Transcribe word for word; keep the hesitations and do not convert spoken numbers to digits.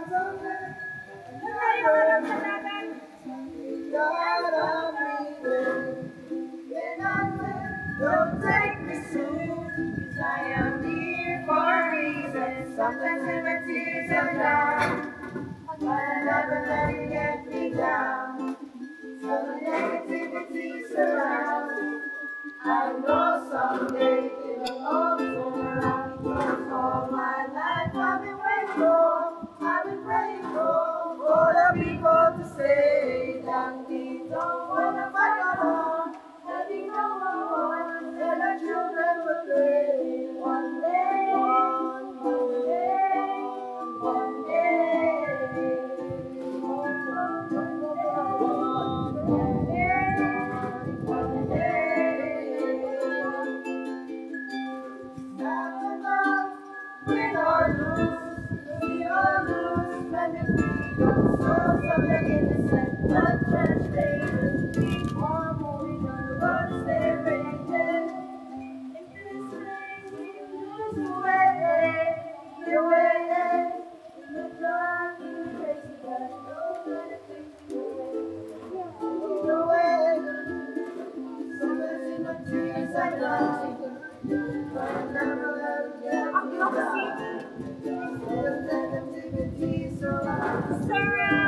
God, I'm breathing. When I'm with, don't take me soon. 'Cause I am here for a reason. Sometimes when my tears are down, but I never let it get me down. So the negativity surrounds. I know someday it'll all turn around. 'Cause all my life I've been waiting for, I've been praying for, for the people to say that we don't wanna fight no more. That we no more, and our children will play one day, one day, one day. One day, one day. Win or lose, we all lose when we freedom. So something innocent, not translated. Keep on moving on the road, stay raging. In this race, we lose the way, the way. In the dark, in the crazy, but nobody thinks the way. The way. Somewhere in the trees, I know. But I never let it get me down. So the negativity surrounds.